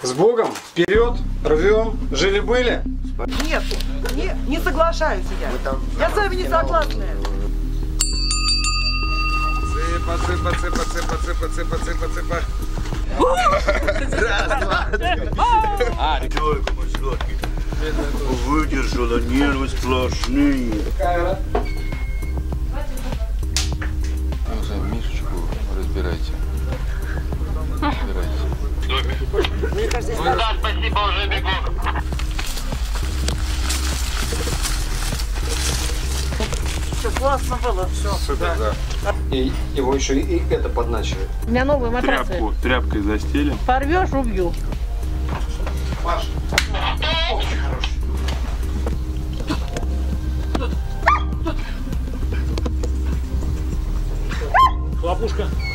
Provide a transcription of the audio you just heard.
С Богом, вперед, рвем, жили-были. Нет, не соглашаюсь я. Я с вами не согласна. Цыпа, цыпа, цыпа, цыпа, цыпа, цыпа, цыпа, цыпа. Раз, два, три. Только мой сладкий. Выдержала, нервы сплошные. Мишечку разбирайте. Мне кажется, Да, спасибо, уже бегу. все классно было, все. Супер, да. И его еще и это подначивает. У меня новые матрасы. Тряпкой застелим. Порвешь, убью. Паш, очень хороший. Хлопушка.